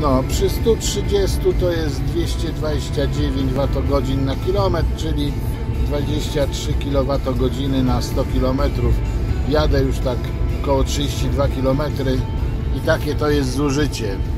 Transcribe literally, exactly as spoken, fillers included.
No, przy stu trzydziestu to jest dwieście dwadzieścia dziewięć watogodzin na kilometr, czyli dwadzieścia trzy kilowatogodziny na sto kilometrów. Jadę już tak około trzydzieści dwa kilometry i takie to jest zużycie.